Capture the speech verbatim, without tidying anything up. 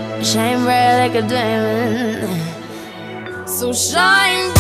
Shine bright like a diamond. So shine bright.